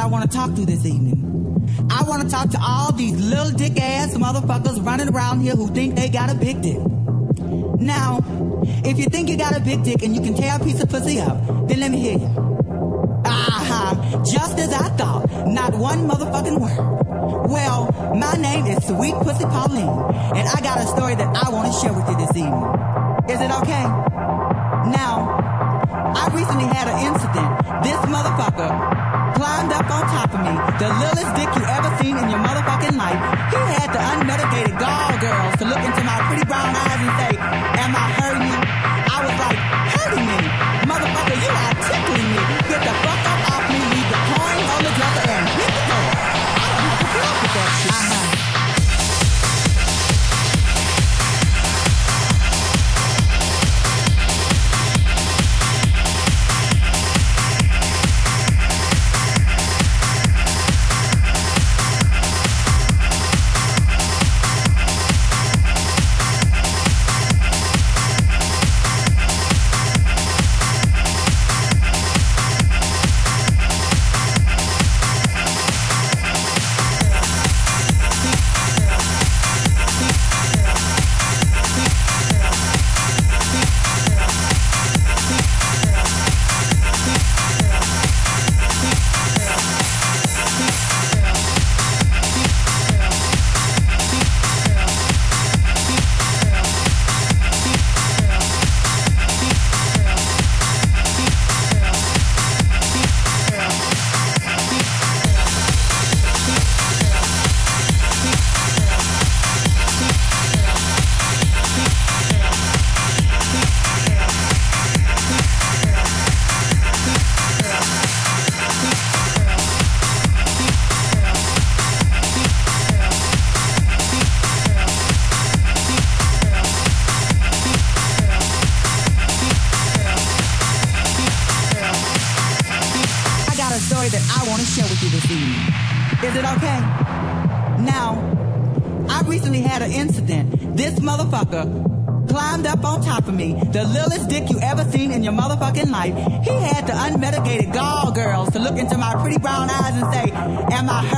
I want to talk to this evening. I want to talk to all these little dick ass motherfuckers running around here who think they got a big dick. Now, if you think you got a big dick and you can tear a piece of pussy up, then let me hear you. Just as I thought, not one motherfucking word. Well, my name is Sweet Pussy Pauline, and I got a story that I want to share with you this evening. Is it okay? Now, I recently had an incident. This motherfucker climbed up on top of me, the littlest dick you ever seen in your motherfucking life. He had the unmedicated gall girls to look into my pretty brown eyes and say, am I hurting you? I was like, hurting me? Motherfucker, you are tickling me. Get the fuck up off me, leave the coin on the dresser and hit the door. I don't have to put up with that shit. That I want to share with you this evening. Is it okay? Now, I recently had an incident. This motherfucker climbed up on top of me, the littlest dick you ever seen in your motherfucking life. He had the unmedicated gall girls to look into my pretty brown eyes and say, am I